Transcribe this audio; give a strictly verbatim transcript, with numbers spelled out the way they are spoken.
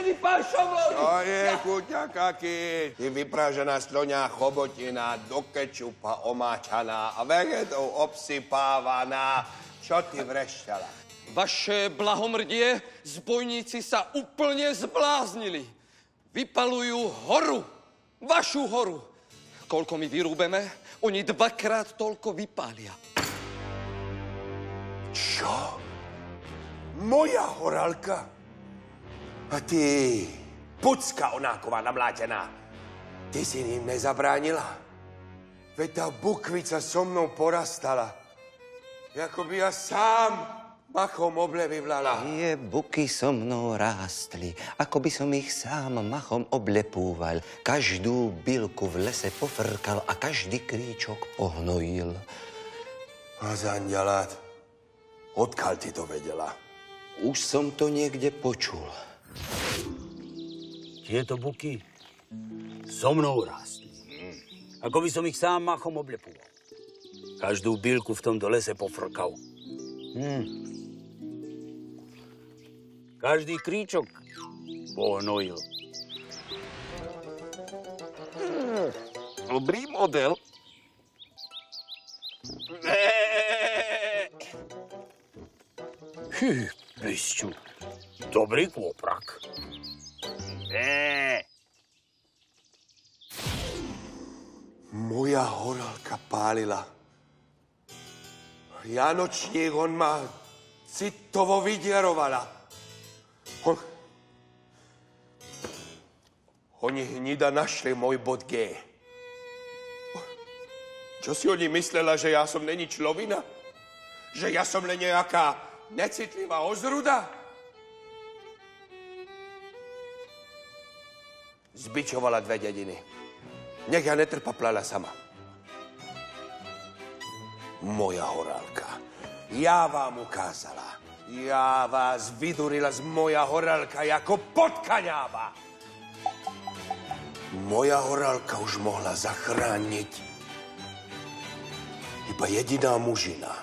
Vážený pán Šomlóny! To je kuťakaký. Ty vypražená sloňá chobotina, do kečupa omáčaná a vegetou obsypávaná. Čo ty vrešťala? Vaše blahomrdie, zbojníci sa úplne zbláznili. Vypalujú horu, vašu horu. Koľko my vyrúbeme, oni dvakrát toľko vypália. Čo? Moja horálka? A ty, pucka onáková namlátená, ty si ním nezabránila? Veď tá bukvica so mnou porastala. Jako by ja sám machom oble vyvlala. Tie buky so mnou rástli, ako by som ich sám machom oblepúval. Každú bylku v lese pofrkal a každý kríčok pohnojil. A zanďalát, odkiaľ ty to vedela? Už som to niekde počul. Tieto buky so mnou rástli. Ako by som ich sám machom oblepúval. Každú bylku v tomto lese pofrkal. Hm. Každý kríčok pohnojil. Hmm. Dobrý model. Hý, bisťu. Dobrý kôprak. Moja horálka pálila. Janočník, on ma citovo vydiarovala. On... Oni hnida našli môj bod G. Čo si oni myslela, že ja som není človina? Že ja som len nejaká necitlivá ozruda? Zbičovala dve dediny. Nech ja netrpaplala sama. Moja horálka. Ja vám ukázala. Ja vás vydurila z moja horálka jako potkaňáva. Moja horálka už mohla zachrániť iba jediná mužina.